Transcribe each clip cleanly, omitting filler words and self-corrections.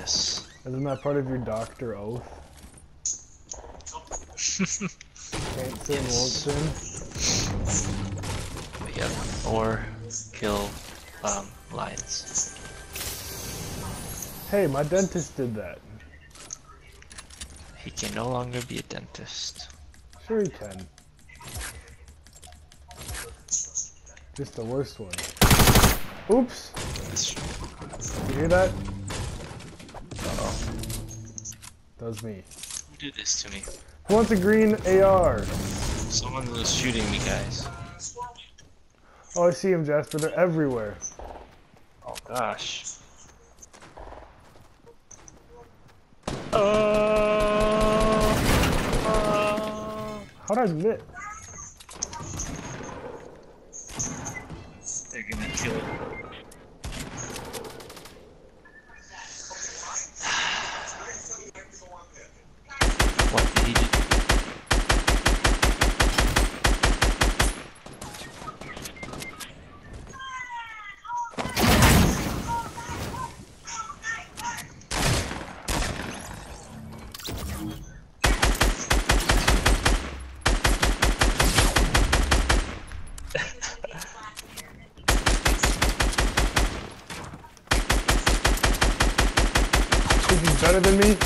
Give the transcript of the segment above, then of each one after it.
this. Isn't that part of your doctor oath? Can't sin, won't sin. Yep. Or kill lions. Hey, my dentist did that. He can no longer be a dentist. Sure he can. Just the worst one. Oops! You hear that? Uh-oh. That was me. Who did this to me? Who wants a green AR? Someone was shooting me, guys. Oh, I see them, Jasper. They're everywhere. Oh gosh. How'd I miss? They're gonna kill it. What did he do? Think he's better than me?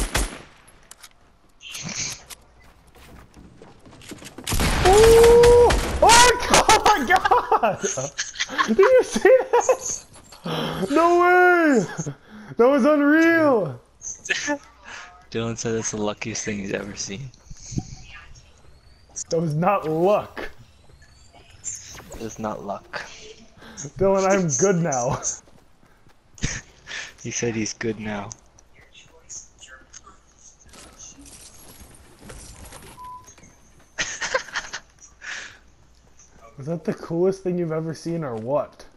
Ooh! Oh my god! Did you see that? No way! That was unreal! Dylan said it's the luckiest thing he's ever seen. That was not luck. It's not luck. Dylan, I'm good now. He said he's good now. Was that the coolest thing you've ever seen or what?